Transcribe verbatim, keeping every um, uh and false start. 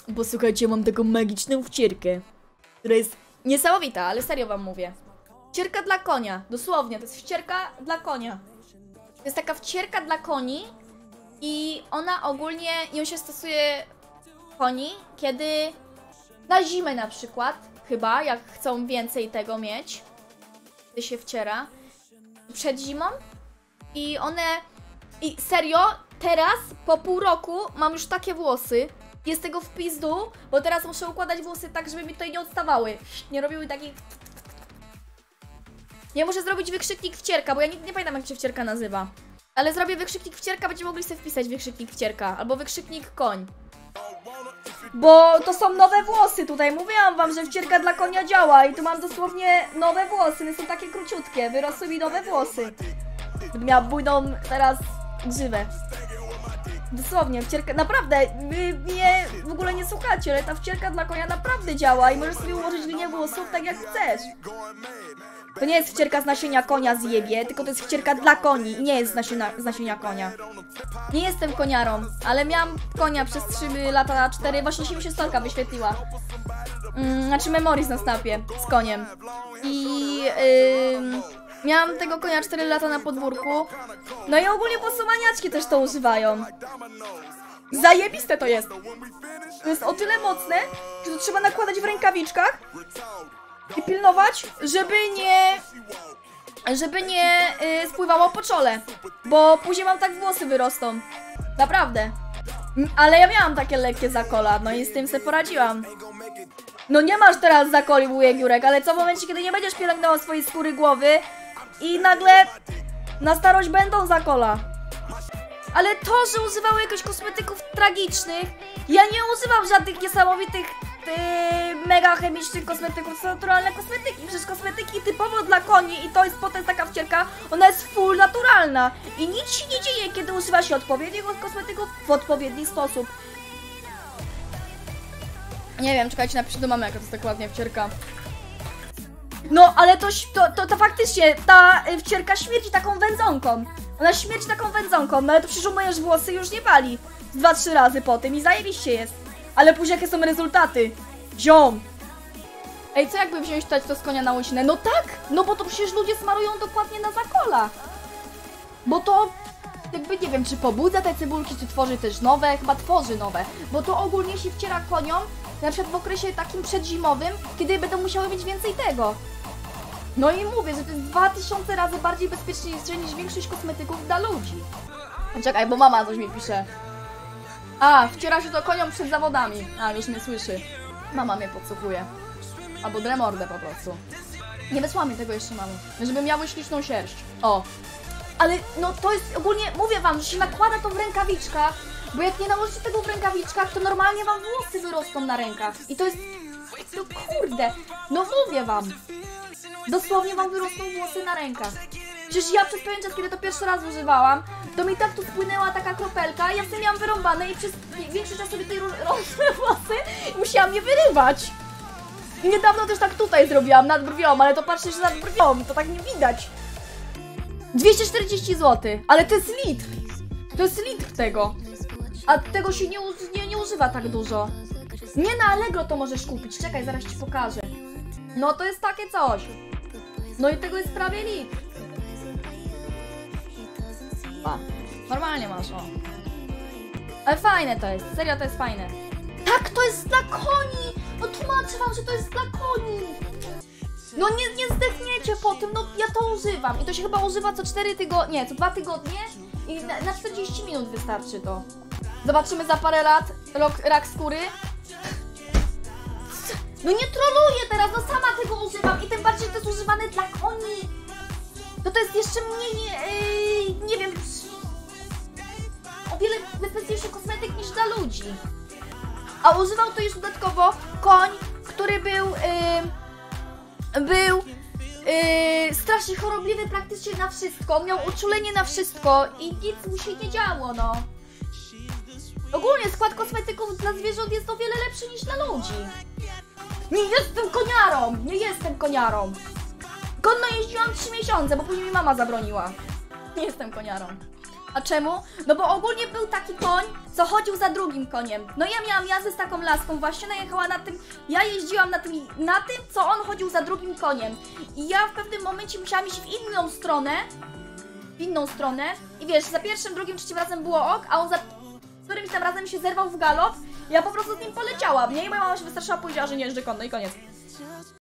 Bo słuchajcie, mam taką magiczną wcierkę, która jest niesamowita, ale serio wam mówię. Wcierka dla konia, dosłownie, to jest wcierka dla konia. To jest taka wcierka dla koni i ona ogólnie, ją się stosuje koni, kiedy na zimę na przykład, chyba, jak chcą więcej tego mieć, gdy się wciera, przed zimą i one, i serio, teraz po pół roku mam już takie włosy, jest tego w pizdu, bo teraz muszę układać włosy tak, żeby mi tutaj nie odstawały, nie robiły takich... Ja muszę zrobić wykrzyknik wcierka, bo ja nigdy nie pamiętam, jak się wcierka nazywa. Ale zrobię wykrzyknik wcierka, będziecie mogli sobie wpisać wykrzyknik wcierka, albo wykrzyknik koń. Bo to są nowe włosy tutaj, mówiłam wam, że wcierka dla konia działa i tu mam dosłownie nowe włosy, one są takie króciutkie, wyrosły mi nowe włosy. Będę miała bujną teraz grzywę. Dosłownie, wcierka, naprawdę, wy mnie w ogóle nie słuchacie, ale ta wcierka dla konia naprawdę działa i możesz sobie ułożyć linię włosów tak jak chcesz. To nie jest wcierka z nasienia konia zjebie, tylko to jest wcierka dla koni i nie jest z nasienia, z nasienia konia. Nie jestem koniarą, ale miałam konia przez trzy lata, cztery, właśnie się mi się storka wyświetliła. Mm, znaczy memories na snapie z koniem. I yy, miałam tego konia cztery lata na podwórku. No i ogólnie posłaniaczki też to używają. Zajebiste to jest. To jest o tyle mocne, że to trzeba nakładać w rękawiczkach i pilnować, żeby nie... Żeby nie yy, spływało po czole. Bo później mam tak włosy wyrosną. Naprawdę. Ale ja miałam takie lekkie zakola, no i z tym sobie poradziłam. No nie masz teraz zakoli, wujek Jurek, ale co w momencie, kiedy nie będziesz pielęgnował swojej skóry głowy i nagle na starość będą zakola. Ale to, że używały jakichś kosmetyków tragicznych, ja nie używam żadnych niesamowitych Yy, mega chemicznych kosmetyków, to są naturalne kosmetyki. Przecież kosmetyki typowo dla koni i to jest potem taka wcierka, ona jest full naturalna i nic się nie dzieje, kiedy używa się odpowiednich kosmetyków w odpowiedni sposób. Nie wiem, czekajcie, napiszę do mamy, jaka to jest tak ładnie wcierka. No, ale to, to, to, to faktycznie, ta wcierka śmierdzi taką wędzonką. Ona śmierdzi taką wędzonką, no ale to przecież umyjesz włosy i już nie pali dwa trzy razy po tym i zajebiście jest. Ale później jakie są rezultaty? Ziom! Ej, co jakby wziąć to z konia na łysinę? No tak! No bo to przecież ludzie smarują dokładnie na zakola. Bo to jakby nie wiem, czy pobudza te cebulki, czy tworzy też nowe. Chyba tworzy nowe. Bo to ogólnie się wciera koniom, na przykład w okresie takim przedzimowym, kiedy będą musiały mieć więcej tego. No i mówię, że to jest dwa tysiące razy bardziej bezpieczniejsze niż większość kosmetyków dla ludzi. Czekaj, bo mama coś mi pisze. A, wciera się to koniom przed zawodami. A, już mnie słyszy. Mama mnie podsłuchuje. Albo dremordę po prostu. Nie wysłała mi tego jeszcze mamy. Żeby miały śliczną sierść. O. Ale no to jest ogólnie, mówię wam, że się nakłada to w rękawiczkach. Bo jak nie nałożycie tego w rękawiczkach, to normalnie wam włosy wyrosną na rękach. I to jest... No kurde. No mówię wam. Dosłownie wam wyrosną włosy na rękach. Przecież ja przez pewien czas, kiedy to pierwszy raz używałam, to mi tak tu spłynęła taka kropelka, ja sobie miałam wyrąbane i przez większy czas sobie tutaj rosły włosy i musiałam je wyrywać. I niedawno też tak tutaj zrobiłam, nad brwią, ale to patrzcie, że nad brwią, to tak nie widać. dwieście czterdzieści złotych, ale to jest litr. To jest litr tego. A tego się nie, nie, nie używa tak dużo. Nie na Allegro to możesz kupić, czekaj, zaraz ci pokażę. No to jest takie coś. No i tego jest prawie litr. A, normalnie masz, o. Ale fajne to jest, serio to jest fajne. Tak, to jest dla koni! No tłumaczę wam, że to jest dla koni! No nie, nie zdechniecie po tym, no ja to używam. I to się chyba używa co cztery tygodnie, nie, co dwa tygodnie i na, na czterdzieści minut wystarczy to. Zobaczymy za parę lat rok, rak skóry. No nie troluję teraz, no sama tego używam i tym bardziej, że to jest używane dla koni. To to jest jeszcze mniej, yy, nie wiem, o wiele bezpieczniejszy kosmetyk niż dla ludzi. A używał to jeszcze dodatkowo koń, który był, yy, był yy, strasznie chorobliwy praktycznie na wszystko. On miał uczulenie na wszystko i nic mu się nie działo, no. Ogólnie skład kosmetyków dla zwierząt jest o wiele lepszy niż dla ludzi. Nie jestem koniarą, nie jestem koniarą. Konno jeździłam trzy miesiące, bo później mi mama zabroniła. Nie jestem koniarą. A czemu? No bo ogólnie był taki koń, co chodził za drugim koniem. No ja miałam jazdę z taką laską, właśnie najechała na tym, ja jeździłam na tym, na tym, co on chodził za drugim koniem. I ja w pewnym momencie musiałam iść w inną stronę, w inną stronę i wiesz, za pierwszym, drugim, trzecim razem było ok, a on za którymś tam razem się zerwał w galop, ja po prostu z nim poleciałam, nie? I moja mama się wystraszyła, powiedziała, że nie jeżdżę konno i koniec.